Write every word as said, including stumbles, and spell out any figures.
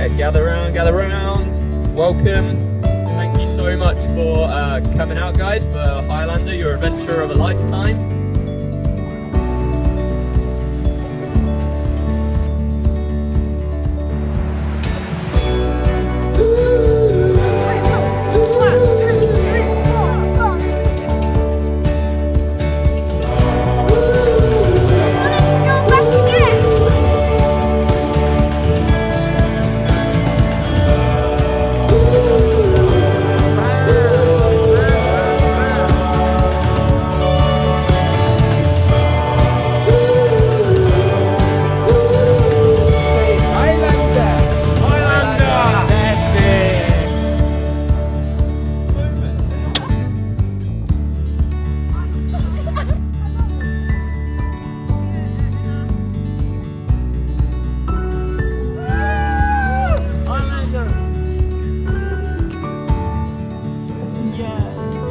Yeah, gather round, gather round. Welcome. Thank you so much for uh, coming out, guys, for Highlander, your adventure of a lifetime. Yeah.